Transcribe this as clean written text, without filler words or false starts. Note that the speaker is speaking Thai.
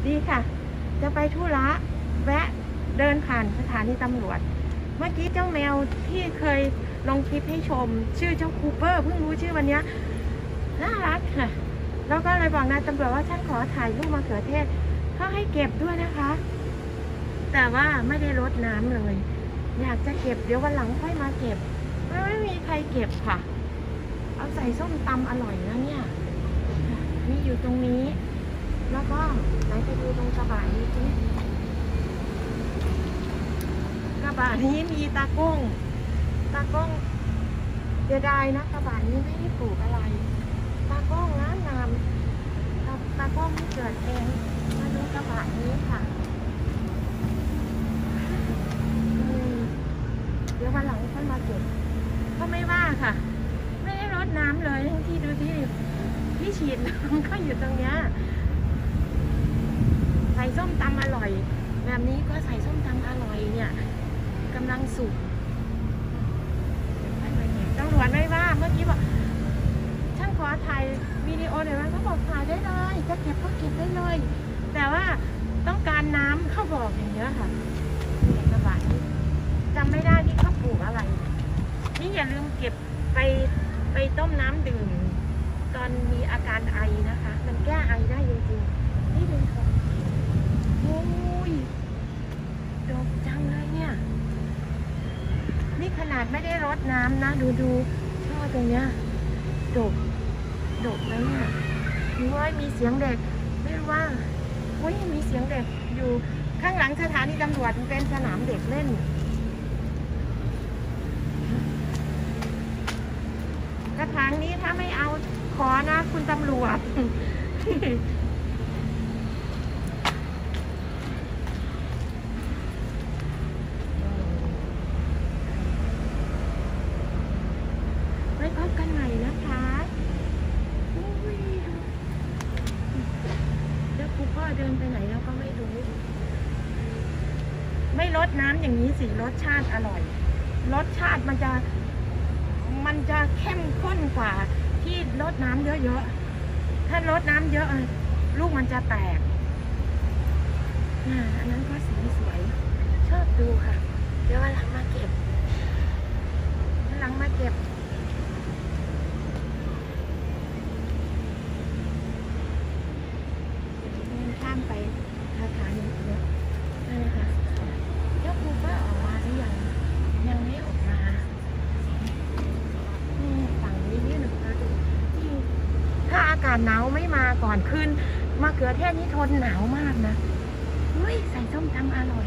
ดีค่ะจะไปธุระแวะเดินผ่านสถานีตำรวจเมื่อกี้เจ้าแมวที่เคยลงคลิปให้ชมชื่อเจ้าคูเปอร์เพิ่งรู้ชื่อวันนี้น่ารักค่ะแล้วก็เลยบอกนายตำรวจว่าฉันขอถ่ายรูปมะเขือเทศเขาให้เก็บด้วยนะคะแต่ว่าไม่ได้รดน้ำเลยอยากจะเก็บเดี๋ยววันหลังค่อยมาเก็บไม่มีใครเก็บค่ะเอาใส่ส้มตำอร่อยนะเนี่ยมีอยู่ตรงนี้แล้วก็ไหนไปดูตรงกระบะนี้สิกระบะนี้มีตากุ้งเดี๋ยวได้นะกระบะนี้ไม่ได้ปลูกอะไรตากุ้งงามตากุ้งที่เกิดเองมาดูกระบะนี้ค่ะเดี๋ยววันหลังค่อยมาเก็บก็ไม่ว่าค่ะไม่ได้รดน้ำเลยทั้งที่ดูที่ฉีดน้ำก็อยู่ตรงเนี้ยใส่ส้มตำอร่อยแบบนี้ก็ใส่ส้มตำอร่อยเนี่ยกำลังสุกตำรวจไม่ว่าเมื่อกี้บอกช่างขอถ่ายวิดีโอหน่อยว่าเขาบอกถ่ายได้เลยจะเก็บก็เก็บได้เลยแต่ว่าต้องการน้ำเขาบอกอย่างเงี้ยค่ะกระบะนี้จำไม่ได้ที่เขาปลูกอะไรนี่อย่าลืมเก็บไปต้มน้ำดื่มตอนมีอาการไอนะคะมันแก้ไอได้จริงๆนี่เป็นของโอ้ยดกจังเลยเนี่ยนี่ขนาดไม่ได้รดน้ำนะดูช่อตรงเนี้ยดกแล้วเนี่ยมีว่ามีเสียงเด็กไม่รู้ว่ามีเสียงเด็กอยู่ข้างหลังสถานีตำรวจเป็นสนามเด็กเล่นกระถางนี้ถ้าไม่เอาขอนะคุณตำรวจไว้พบกันใหม่นะคะเดี๋ยวครูพ่อเดินไปไหนแล้วก็ไม่รู้ไม่รดน้ำอย่างนี้สิรสชาติอร่อยรสชาติมันจะเข้มข้นกว่าที่รดน้ำเยอะๆถ้ารดน้ำเยอะลูกมันจะแตกอันนั้นก็สีสวยชอบดูค่ะเดี๋ยววันหลังมาเก็บข้ามไปสถานีเยอะนะคะเจ้าคูเปอร์ออกมาหรือยังไม่ออกมาฝั่งนี้นี่หนูมาดูถ้าอากาศหนาวไม่มาก่อนขึ้นมะเขือเทศนี่ทนหนาวมากนะใส่ส้มตำอร่อย